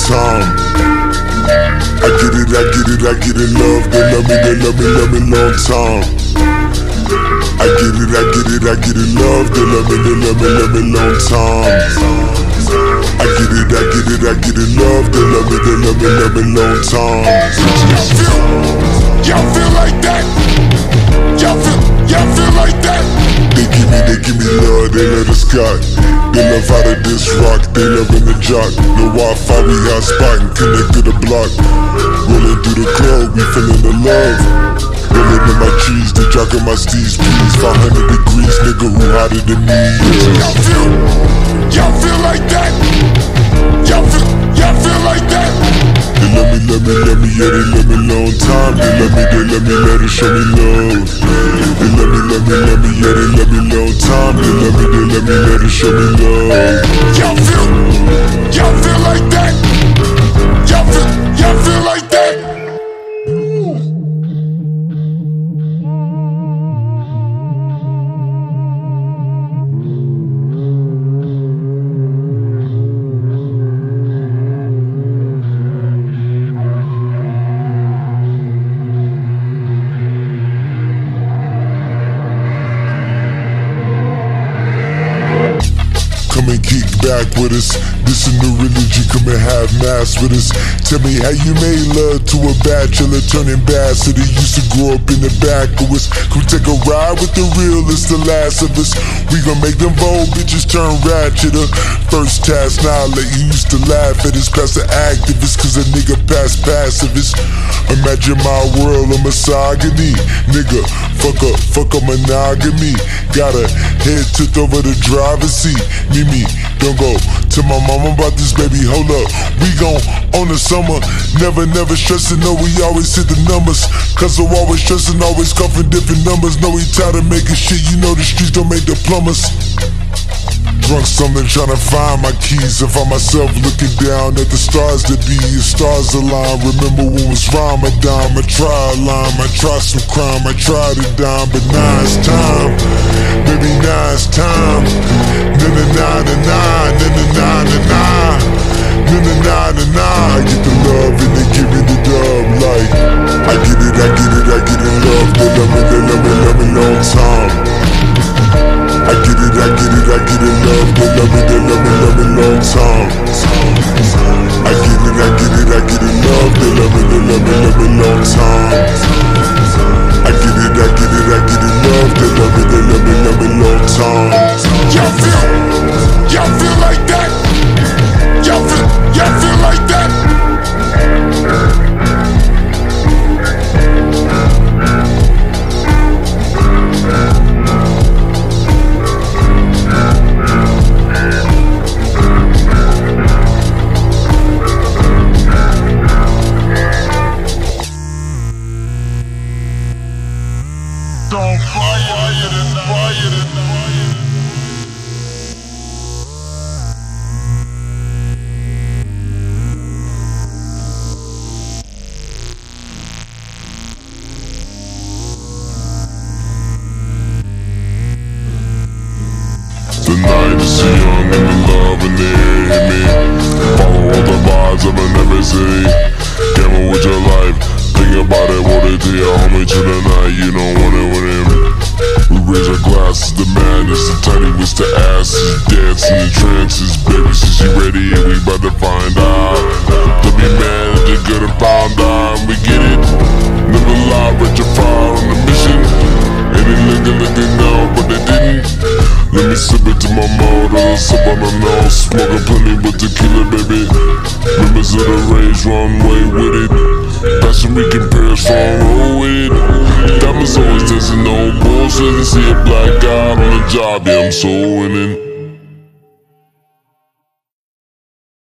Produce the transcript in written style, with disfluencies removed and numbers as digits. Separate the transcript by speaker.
Speaker 1: time. I get it, love, they love me long time. I get it, love, they love me long time. I get it, love, they love me long time. Y'all feel like that? Y'all feel like that? They give me love, they love the sky. They love out of this rock, they love in the jock. No Wi-Fi, we hot spot and connect to the block. Rolling through the club, we feeling the love. Rolling in my trees, they jocking my steeds, please. 500 degrees, nigga, who hotter than me? Y'all feel like that? Y'all feel like that? They love me, yeah, they love me long time. They love me, let it show me love. They love me, yeah, they love me long time. They love me, let it show me love. Y'all feel like that? Y'all feel like that? Come and kick back with us. This is new religion, come and have mass with us. Tell me how you made love to a bachelor turning bastard. He used to grow up in the back of us. Come take a ride with the realest, the last of us. We gon' make them bold bitches turn ratcheter. First task, now you used to laugh at us past the activists, cause a nigga past pacifist. Imagine my world of misogyny. Nigga, fuck a monogamy. Got a head tipped over the driver's seat. Mimi, don't go tell my mama about this, baby, hold up. We gon' own the summer, never stressing, no, we always hit the numbers. Cause I'm always stressing, always coughing different numbers. No, we tired of making shit, you know the streets don't make the plumbers. Drunk something trying to find my keys. I find myself looking down at the stars that be. If stars align, remember when it was Ramadan. I try a line, I try some crime, I try to dime. But now it's time, baby, now it's time. Na-na-na-na-na, na-na-na-na-na, na-na-na-na-na. I get the love and they give me the dub. Like, I get it, love. They love me long time. I get it, love. They love me long time. I get it, love. They love me long time. I get it, love. They love me long time. Y'all feel like that? Y'all feel like that? Don't fire it. The night is too young and the love and they hate me. Follow all the vibes of an embassy. Gamble with your life, think about it, what it to your homie to the night. You don't want it with him. We raise our glasses, the madness, the tiny with the asses, dancing in trances. Baby, since you ready, we about to find out. To be mad at the good and found out, we get it. Never lie, reach your fire on the mission. And they looking now, but they didn't. Let me sip it to my mouth, or sip on the nose. Smoking plenty with tequila, baby. Members of the rage, run away with it. Passion we compare, strong roll with it. Diamonds always dancing, no bullshit. And see a black guy on the job, yeah, I'm so winning.